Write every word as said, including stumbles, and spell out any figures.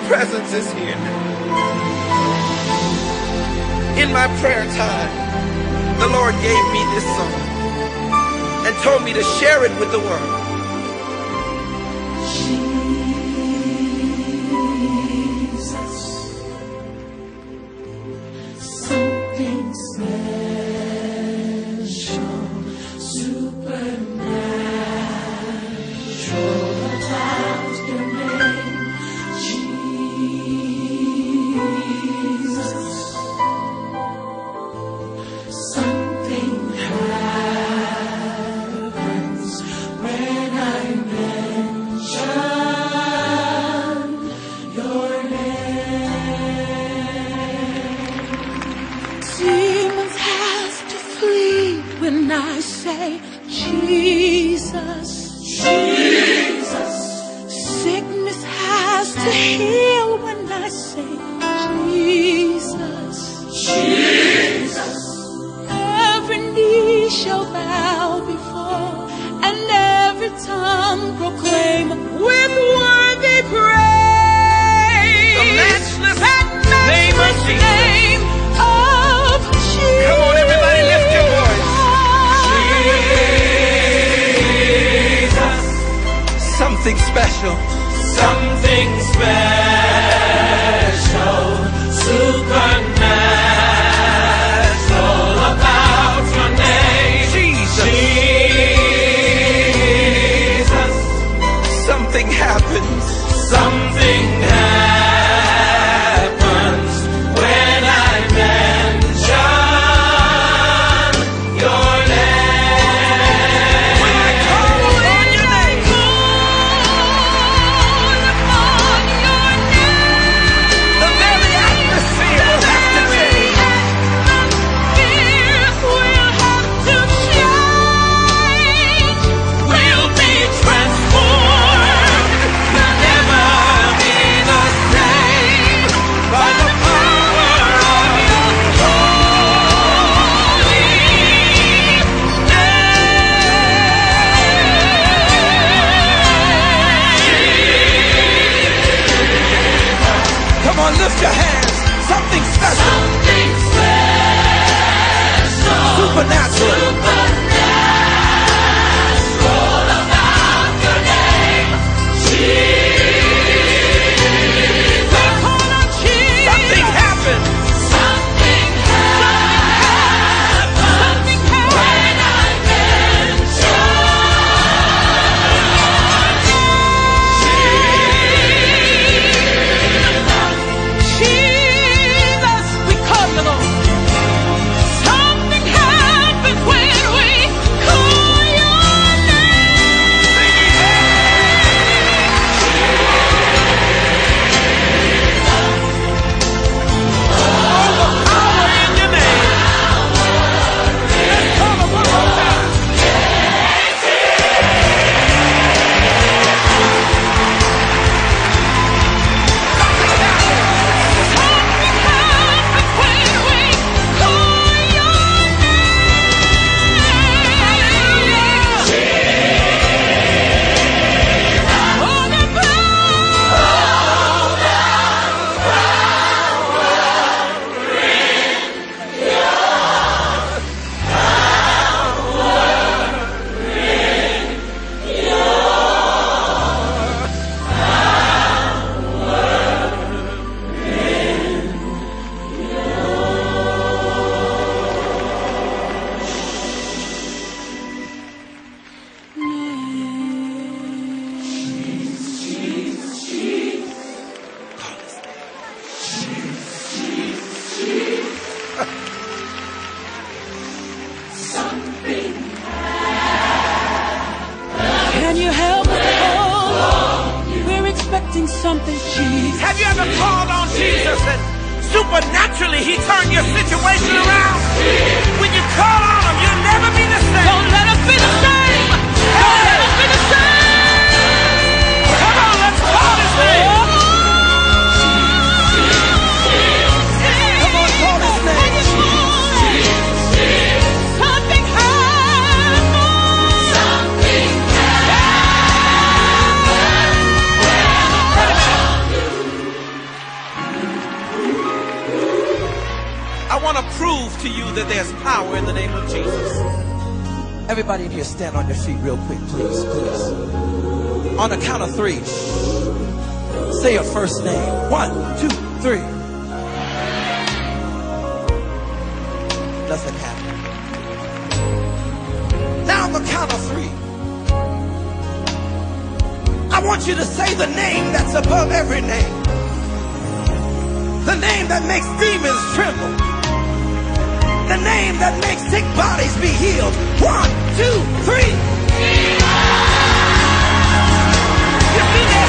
presence is here. In my prayer time, the Lord gave me this song and told me to share it with the world. Jesus, something special, supernatural about your name, Jesus. Something happens when I mention your name. Demons have to flee when I say Jesus. Jesus. Sickness has to heal when I say Jesus. Jesus. Every knee shall bow before, and every tongue proclaim with worthy praise The matchless that name of matchless Jesus. name of Jesus. Come on, everybody, lift your voice. Jesus. Something special. Something special, supernatural about your name, Jesus. Jesus. Something happens. Something happens when I mention your name. When I call on your name, the very atmosphere will have to change. We'll be transformed. We'll never be the same by the power of your holy name. Come on, lift your hands. Something special. Something special, Supernatural. supernatural about your name, Jesus. Something happens. Something happens when I mention Jesus, we call you Lord. Something happens when we call your Power in your name. Let's call it one more time. Something happens when we call your name. Oh, the Can you help us? Oh, we're expecting something, Jesus. Have you ever called on Jesus and supernaturally he turned your situation around? When you call on him, you'll never be the same. Don't let us be the same. Don't let us be the same. Come on, let's call his name. Come on, call his name. Something happens. something happens when I I want to prove to you that there's power in the name of Jesus. Everybody in here, stand on your feet real quick, please, please. On the count of three, say your first name. One, two, three. Nothing happened. Now on the count of three, I want you to say the name that's above every name. The name that makes demons tremble. The name that makes sick bodies be healed. One, two, three. You see that?